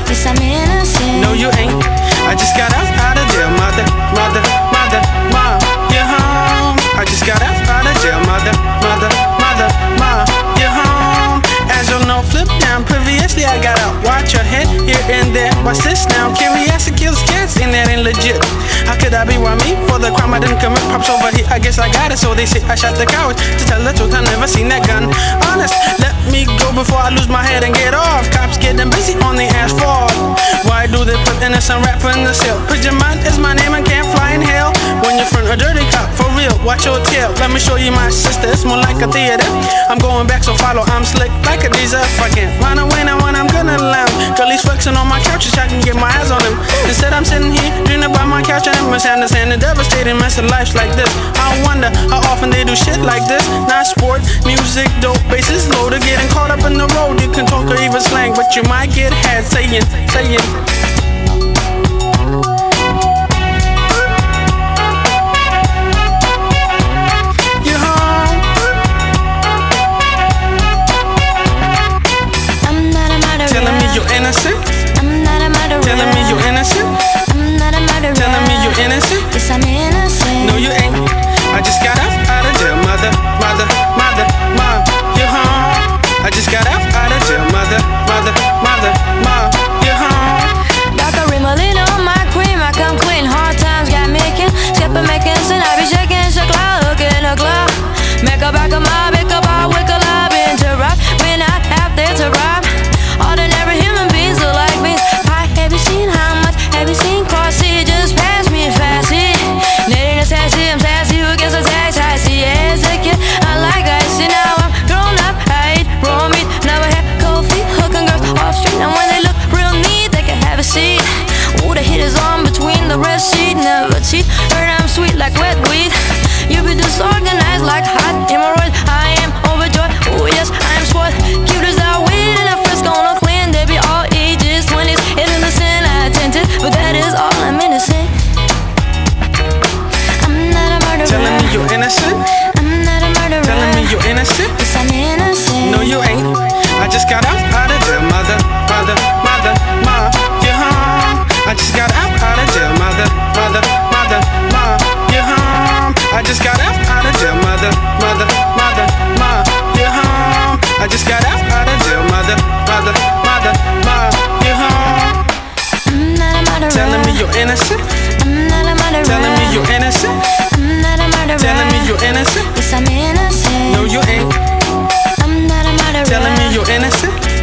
Yes, I'm innocent. No, you ain't. I just got out of jail, mother, ma, you're home. I just got out of jail, mother, ma, you're home. As you'll know, flip down. Previously I got out. Watch your head here and there. Watch this now. Curiosity kills kids, and that ain't legit. How could I be why me? For the crime I didn't commit. Pops over here, I guess I got it. So they say I shot the coward. To tell the truth, I never seen that gun. Honest, let me go before I lose my head and get off. Cops getting busy on the asphalt. Why do they put innocent rapper in the cell? Put your mind is my name and can't fly in hell. When you're front a dirty cop, for real, watch your tail. Let me show you my sister, it's more like a theater. I'm going back, so follow, I'm slick like a diesel. If I can't run away now when I'm gonna lounge. Girlie's flexing on my couch, I can get my eyes on him. Instead I'm sitting here, dreaming about my couch and I'm misunderstanding the devastating mess of life like this. I wonder how often they do shit like this. Not sport, music, dope, bases loaded. Getting caught up in the road, you can talk or even slang, but you might get had saying. You're innocent? I'm not a murderer. Telling me you're innocent? I'm not a murderer. Telling me you're innocent? Yes, I'm innocent. No, you ain't. I just got out of jail, mother, ma, you're home. I just got out of jail, mother, ma, you're home. Dr. Rimmel on my cream, I come clean. Hard times got making, skipping making sin. I be shaking, shakla, looking a club. Make a back of my, pick up, I wake up, interrupt. When I have there to rob. Ordinary human beings look like me. Have you seen how much? Have you seen cross it? Just pass me fast. Netting a sassy, I'm sassy. Who gets a tax? I see as a kid. I like icy. Now I'm grown up. I eat raw meat. Never had cold feet. Hooking girls off street. And when they look real neat, they can have a seat. Ooh, the heat is on between the red sheet. Never cheat. Heard I'm sweet like wet weed. You be disorganized like hot hemorrhoid. I am overjoyed. Oh yes, I am spoiled. Cute as I weed in a frisk on a clean. They be all ages, 20s. It's innocent, I attempted, but that is all. I'm innocent. I'm not a murderer. Telling me you're innocent? I'm not a murderer. Telling me you're innocent? Yes, I'm innocent. No, you ain't. I just got out of jail, mother, ma, you're home. I just got out of jail, mother, ma, you're home. I just got out of jail, mother, ma, you're home. I just got out of jail, mother, ma, you're home. I'm not a murderer. Telling me you're innocent? I'm not a murderer. Telling me you're innocent? I'm not a murderer. Telling me you're innocent? Yes, I'm innocent. No, you ain't. I'm not a murderer. Telling me you're innocent?